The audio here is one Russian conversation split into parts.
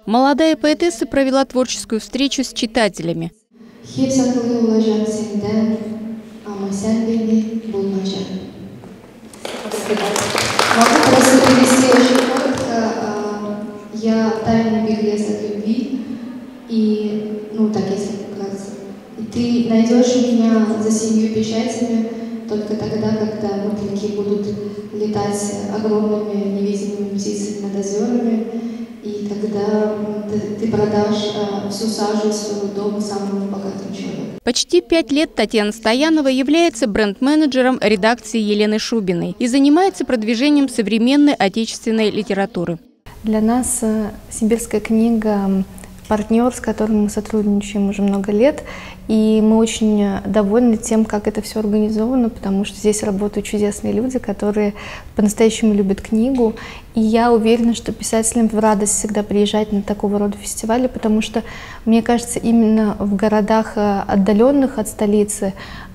Молодая поэтесса провела творческую встречу с читателями. Могу просто привести очень коротко. Я тайный беглец от любви, и, так если вкратце. И ты найдешь меня за 7 печатями только тогда, когда мотыльки будут летать огромными невидимыми птицами над озерами, и когда ты продашь всю сажу своего дома самому богатому человеку. Почти 5 лет Татьяна Стоянова является бренд-менеджером редакции Елены Шубиной и занимается продвижением современной отечественной литературы. Для нас «Симбирская книга» – партнер, с которым мы сотрудничаем уже много лет, и мы очень довольны тем, как это все организовано, потому что здесь работают чудесные люди, которые по-настоящему любят книгу. И я уверена, что писателям в радость всегда приезжать на такого рода фестивали, потому что, мне кажется, именно в городах, отдаленных от столицы,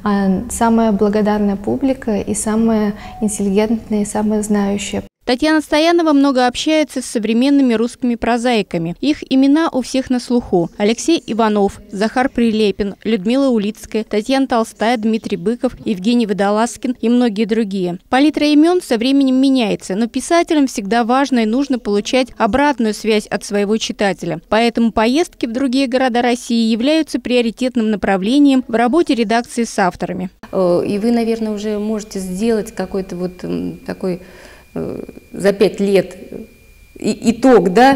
самая благодарная публика и самая интеллигентная, и самая знающая. Татьяна Стоянова много общается с современными русскими прозаиками. Их имена у всех на слуху. Алексей Иванов, Захар Прилепин, Людмила Улицкая, Татьяна Толстая, Дмитрий Быков, Евгений Водолазкин и многие другие. Палитра имен со временем меняется, но писателям всегда важно и нужно получать обратную связь от своего читателя. Поэтому поездки в другие города России являются приоритетным направлением в работе редакции с авторами. И вы, наверное, уже можете сделать какой-то вот такой за 5 лет итог, да,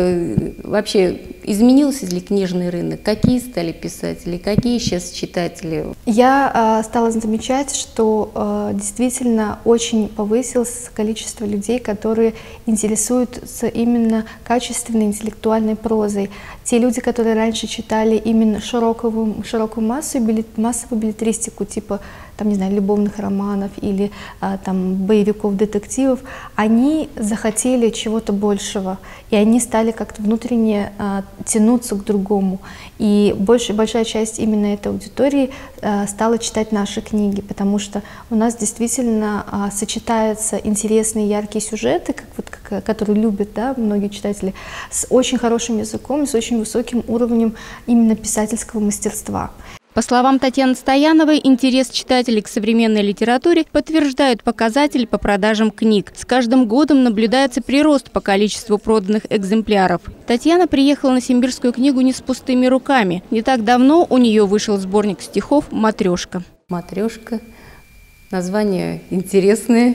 вообще изменился ли книжный рынок, какие стали писатели, какие сейчас читатели? Я стала замечать, что действительно очень повысилось количество людей, которые интересуются именно качественной интеллектуальной прозой. Те люди, которые раньше читали именно широкую массовую беллетристику, типа там, не знаю, любовных романов или там боевиков, детективов, они захотели чего-то большего, и они стали как-то внутренне тянуться к другому. И большая часть именно этой аудитории стала читать наши книги, потому что у нас действительно сочетаются интересные яркие сюжеты, которые любят, да, многие читатели, с очень хорошим языком, с очень высоким уровнем именно писательского мастерства. По словам Татьяны Стояновой, интерес читателей к современной литературе подтверждают показатели по продажам книг. С каждым годом наблюдается прирост по количеству проданных экземпляров. Татьяна приехала на Симбирскую книгу не с пустыми руками. Не так давно у нее вышел сборник стихов «Матрешка». «Матрешка». Название интересное.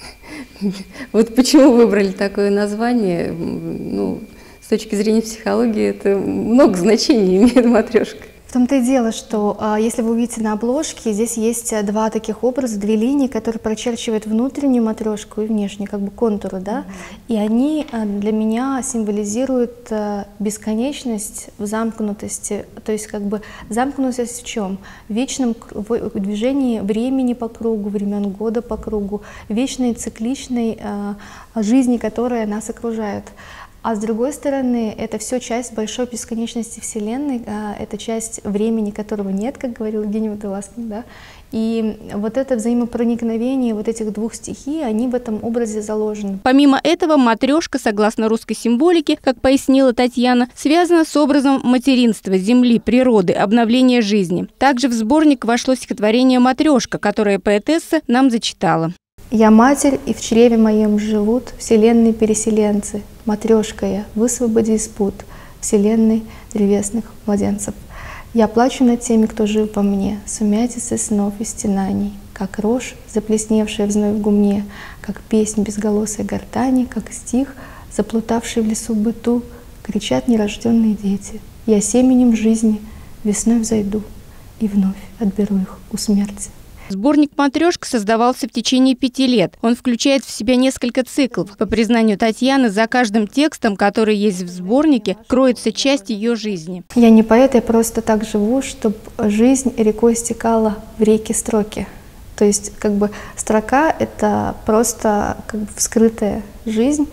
Вот почему выбрали такое название? Ну, с точки зрения психологии, это много значений имеет «Матрешка». В том-то и дело, что если вы увидите на обложке, здесь есть 2 таких образа, 2 линии, которые прочерчивают внутреннюю матрешку и внешнюю, как бы контуры, да, и они для меня символизируют бесконечность в замкнутости, то есть как бы замкнутость в чем? В вечном движении времени по кругу, времен года по кругу, вечной цикличной жизни, которая нас окружает. А с другой стороны, это все часть большой бесконечности Вселенной, это часть времени, которого нет, как говорил Евгений Водолазкин, да? И вот это взаимопроникновение вот этих 2 стихий, они в этом образе заложены. Помимо этого, матрешка, согласно русской символике, как пояснила Татьяна, связана с образом материнства, земли, природы, обновления жизни. Также в сборник вошло стихотворение «Матрешка», которое поэтесса нам зачитала. «Я матерь, и в чреве моем живут вселенные переселенцы. Матрешка я, высвободи из пут вселенной древесных младенцев. Я плачу над теми, кто жил во мне, сумятицы снов и стенаний, как рожь, заплесневшая в зной в гумне, как песнь безголосой гортани, как стих, заплутавший в лесу быту, кричат нерожденные дети. Я семенем жизни весной взойду и вновь отберу их у смерти». Сборник «Матрешка» создавался в течение 5 лет. Он включает в себя несколько циклов. По признанию Татьяны, за каждым текстом, который есть в сборнике, кроется часть ее жизни. Я не поэт, я просто так живу, чтобы жизнь рекой стекала в реки строки. То есть как бы строка — это просто как бы вскрытая жизнь.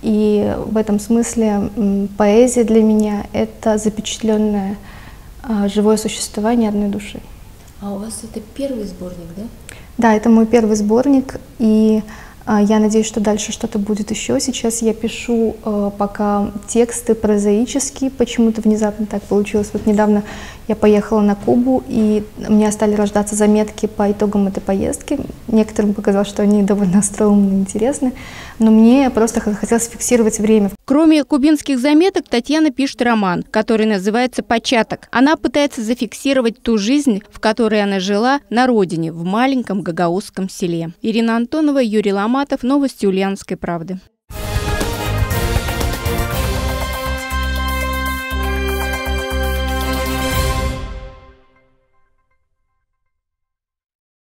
И в этом смысле поэзия для меня — это запечатленное живое существование одной души. А у вас это первый сборник, да? Да, это мой первый сборник, и Я надеюсь, что дальше что-то будет еще. Сейчас я пишу пока тексты прозаические, почему-то внезапно так получилось. Вот недавно я поехала на Кубу, и у меня стали рождаться заметки по итогам этой поездки. Некоторым показалось, что они довольно остроумны и интересны, но мне просто хотелось фиксировать время. Кроме кубинских заметок, Татьяна пишет роман, который называется «Початок». Она пытается зафиксировать ту жизнь, в которой она жила на родине, в маленьком гагаузском селе. Ирина Антонова, Юрий Ломатов. Новости Ульяновской правды.